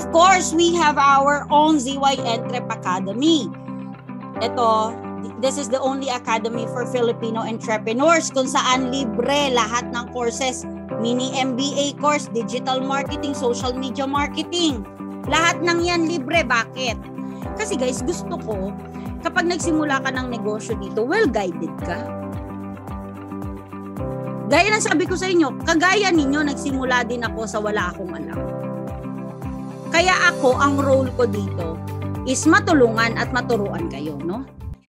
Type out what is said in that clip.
of course, we have our own ZY Entrep Academy. Ito, this is the only academy for Filipino entrepreneurs kung saan libre lahat ng courses. Mini MBA course, digital marketing, social media marketing. Lahat ng yan libre. Bakit? Kasi guys, gusto ko, kapag nagsimula ka ng negosyo dito, well-guided ka. Gaya ng sabi ko sa inyo, kagaya ninyo, nagsimula din ako sa wala akong alam. Kaya ako, ang role ko dito is matulungan at maturuan kayo, no?